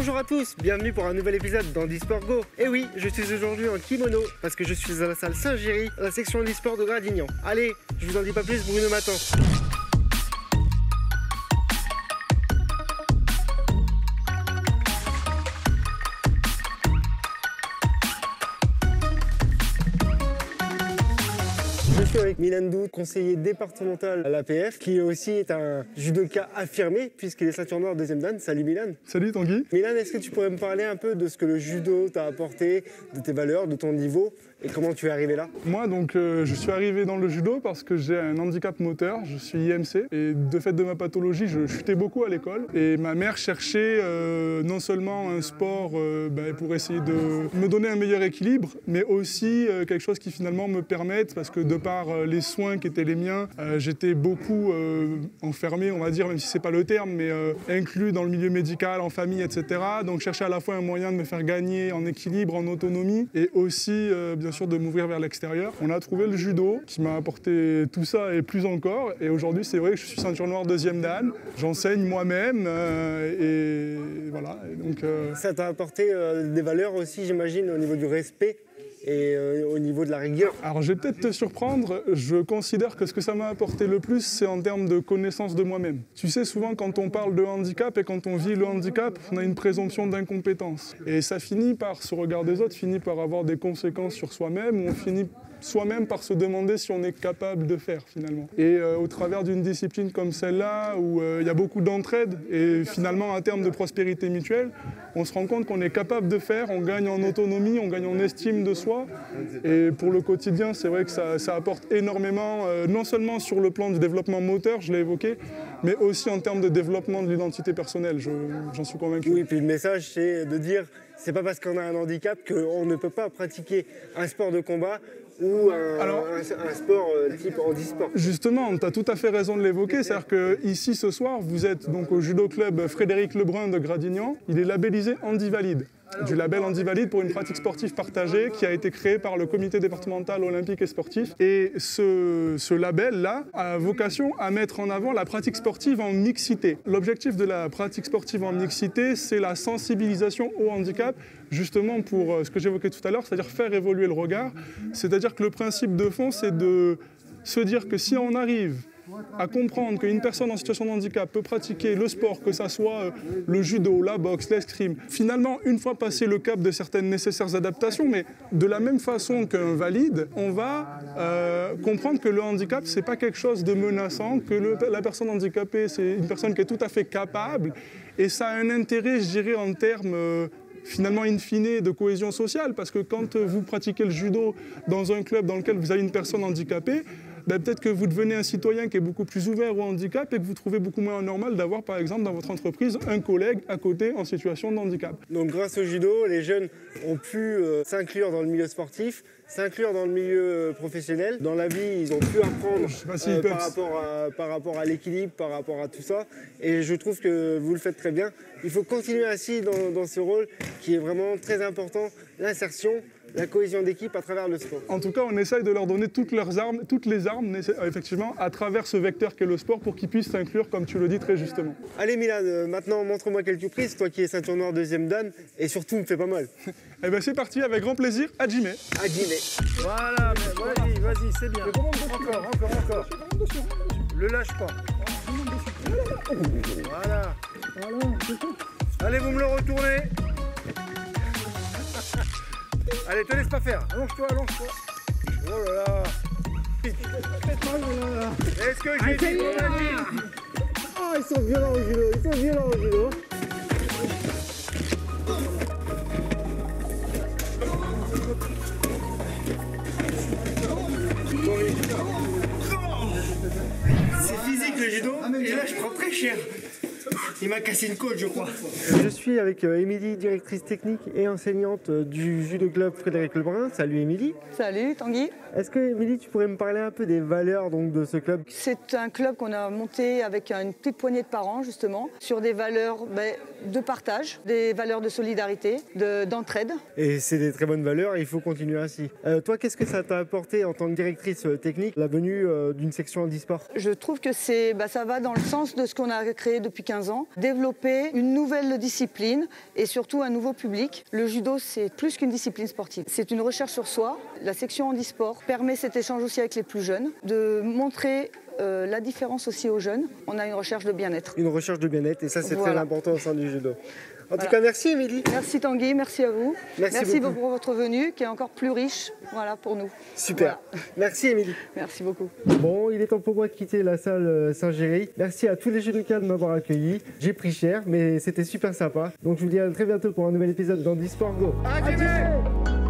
Bonjour à tous, bienvenue pour un nouvel épisode d'Handisport Go. Et oui, je suis aujourd'hui en kimono parce que je suis à la salle Saint-Géry, la section Handisport de Gradignan. Allez, je vous en dis pas plus, Bruno m'attend. Je suis avec Milan Doud, conseiller départemental à l'APF, qui aussi est un judoka affirmé puisqu'il est ceinture noire deuxième dan. Salut Milan. Salut Tanguy. Milan, est-ce que tu pourrais me parler un peu de ce que le judo t'a apporté, de tes valeurs, de ton niveau et comment tu es arrivé là? Moi donc je suis arrivé dans le judo parce que j'ai un handicap moteur, je suis IMC et de fait de ma pathologie je chutais beaucoup à l'école et ma mère cherchait non seulement un sport pour essayer de me donner un meilleur équilibre mais aussi quelque chose qui finalement me permette, parce que de par les soins qui étaient les miens, j'étais beaucoup enfermé, on va dire, même si c'est pas le terme, mais inclus dans le milieu médical, en famille, etc. Donc chercher à la fois un moyen de me faire gagner en équilibre, en autonomie et aussi bien sûr de m'ouvrir vers l'extérieur. On a trouvé le judo qui m'a apporté tout ça et plus encore. Et aujourd'hui, c'est vrai que je suis ceinture noire deuxième dan. J'enseigne moi-même et voilà. Et donc, Ça t'a apporté des valeurs aussi, j'imagine, au niveau du respect et au niveau de la rigueur. Alors je vais peut-être te surprendre, je considère que ce que ça m'a apporté le plus, c'est en termes de connaissance de moi-même. Tu sais, souvent quand on parle de handicap et quand on vit le handicap, on a une présomption d'incompétence. Et ça finit par, ce regard des autres, finit par avoir des conséquences sur soi-même, où on finit soi-même par se demander si on est capable de faire finalement. Et au travers d'une discipline comme celle-là, où il y a beaucoup d'entraide et finalement en termes de prospérité mutuelle, on se rend compte qu'on est capable de faire, on gagne en autonomie, on gagne en estime de soi. Et pour le quotidien, c'est vrai que ça apporte énormément, non seulement sur le plan du développement moteur, je l'ai évoqué, mais aussi en termes de développement de l'identité personnelle, j'en suis convaincu. Oui, puis le message, c'est de dire, c'est pas parce qu'on a un handicap qu'on ne peut pas pratiquer un sport de combat ou un sport type handisport. Justement, tu as tout à fait raison de l'évoquer, c'est-à-dire qu'ici ce soir, vous êtes donc au judo club Frédéric Lebrun de Gradignan, il est labellisé Handivalide, du label Handivalide pour une pratique sportive partagée qui a été créé par le comité départemental olympique et sportif. Et ce label-là a vocation à mettre en avant la pratique sportive en mixité. L'objectif de la pratique sportive en mixité, c'est la sensibilisation au handicap, justement pour ce que j'évoquais tout à l'heure, c'est-à-dire faire évoluer le regard. C'est-à-dire que le principe de fond, c'est de se dire que si on arrive à comprendre qu'une personne en situation de handicap peut pratiquer le sport, que ça soit le judo, la boxe, l'escrime. Finalement, une fois passé le cap de certaines nécessaires adaptations, mais de la même façon qu'un valide, on va comprendre que le handicap, c'est pas quelque chose de menaçant, que la personne handicapée, c'est une personne qui est tout à fait capable, et ça a un intérêt, je dirais, en termes finalement in fine de cohésion sociale, parce que quand vous pratiquez le judo dans un club dans lequel vous avez une personne handicapée, peut-être que vous devenez un citoyen qui est beaucoup plus ouvert au handicap et que vous trouvez beaucoup moins normal d'avoir, par exemple, dans votre entreprise, un collègue à côté en situation de handicap. Donc grâce au judo, les jeunes ont pu s'inclure dans le milieu sportif, s'inclure dans le milieu professionnel. Dans la vie, ils ont pu apprendre par rapport à l'équilibre, par rapport à tout ça. Et je trouve que vous le faites très bien. Il faut continuer ainsi dans ce rôle qui est vraiment très important, l'insertion, la cohésion d'équipe à travers le sport. En tout cas, on essaye de leur donner toutes les armes, effectivement, à travers ce vecteur qu'est le sport pour qu'ils puissent s'inclure, comme tu le dis très justement. Allez Milan, maintenant montre-moi quelques prises, toi qui es ceinture noire deuxième dan, et surtout me fais pas mal. Eh bien c'est parti, avec grand plaisir, Hajime. Voilà, vas-y, c'est bien. Encore. Le lâche pas. Voilà. Allez, vous me le retournez. Allez, te laisse pas faire. Allonge-toi. Oh là là. Est-ce que j'ai dit ton avis? Oh, ils sont violents au judo, C'est physique le judo, et là je prends très cher. Il m'a cassé une côte, je crois. Je suis avec Émilie, directrice technique et enseignante du judo club Frédéric Lebrun. Salut Émilie. Salut Tanguy. Est-ce que Émilie, tu pourrais me parler un peu des valeurs donc, de ce club? C'est un club qu'on a monté avec une petite poignée de parents justement, sur des valeurs de partage, des valeurs de solidarité, d'entraide. Et c'est des très bonnes valeurs, il faut continuer ainsi. Toi, qu'est-ce que ça t'a apporté en tant que directrice technique, la venue d'une section handisport? Je trouve que ça va dans le sens de ce qu'on a créé depuis 15 ans. développer une nouvelle discipline et surtout un nouveau public. Le judo, c'est plus qu'une discipline sportive. C'est une recherche sur soi. La section handisport permet cet échange aussi avec les plus jeunes, de montrer la différence aussi aux jeunes. On a une recherche de bien-être. Une recherche de bien-être et ça c'est très important au sein du judo. En tout Voilà. cas, merci Émilie. Merci Tanguy, merci à vous. Merci beaucoup. pour votre venue qui est encore plus riche pour nous. Super. Voilà. Merci Émilie. Merci beaucoup. Bon, il est temps pour moi de quitter la salle Saint-Géry. Merci à tous les judokas de m'avoir accueilli. J'ai pris cher, mais c'était super sympa. Donc je vous dis à très bientôt pour un nouvel épisode d'Handisport Go. Activez